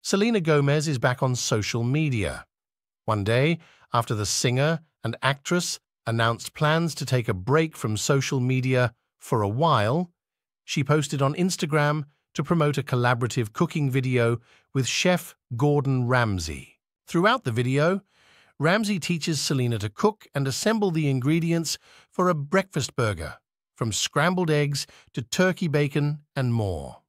Selena Gomez is back on social media. One day, after the singer and actress announced plans to take a break from social media for a while, she posted on Instagram to promote a collaborative cooking video with chef Gordon Ramsay. Throughout the video, Ramsay teaches Selena to cook and assemble the ingredients for a breakfast burger, from scrambled eggs to turkey bacon and more.